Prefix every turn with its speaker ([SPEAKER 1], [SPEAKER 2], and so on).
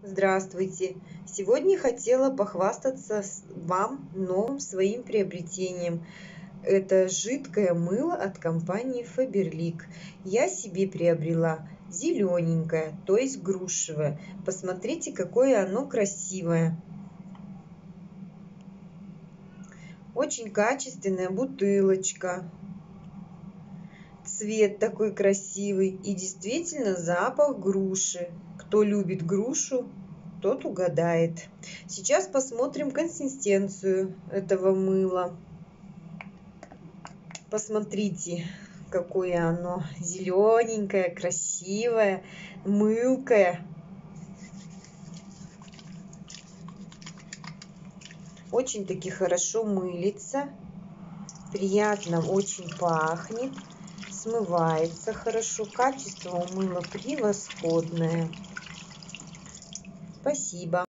[SPEAKER 1] Здравствуйте! Сегодня хотела похвастаться вам новым своим приобретением. Это жидкое мыло от компании Faberlic. Я себе приобрела зелененькое, то есть грушевое. Посмотрите, какое оно красивое. Очень качественная бутылочка. Цвет такой красивый и действительно запах груши. Кто любит грушу, тот угадает. Сейчас посмотрим консистенцию этого мыла. Посмотрите, какое оно зелененькое, красивое, мылкое. Очень-таки хорошо мылится, приятно очень пахнет, смывается хорошо, качество у мыла превосходное. Спасибо.